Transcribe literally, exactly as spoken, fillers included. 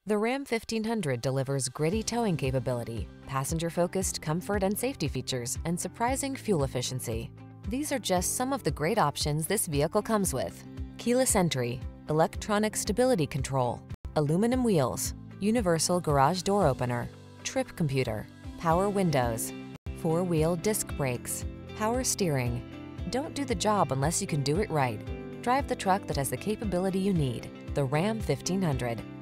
The Ram fifteen hundred delivers gritty towing capability, passenger-focused comfort and safety features, and surprising fuel efficiency. These are just some of the great options this vehicle comes with: keyless entry, electronic stability control, aluminum wheels, universal garage door opener, trip computer, power windows, four-wheel disc brakes, power steering. Don't do the job unless you can do it right. Drive the truck that has the capability you need. The Ram fifteen hundred.